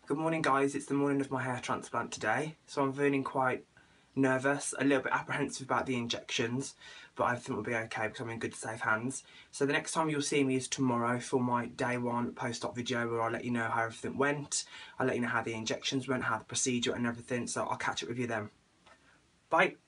Good morning guys, it's the morning of my hair transplant today, so I'm feeling quite nervous, a little bit apprehensive about the injections, but I think we'll be okay because I'm in good safe hands. So the next time you'll see me is tomorrow for my day one post-op video where I'll let you know how everything went, I'll let you know how the injections went, how the procedure and everything, so I'll catch up with you then. Bye!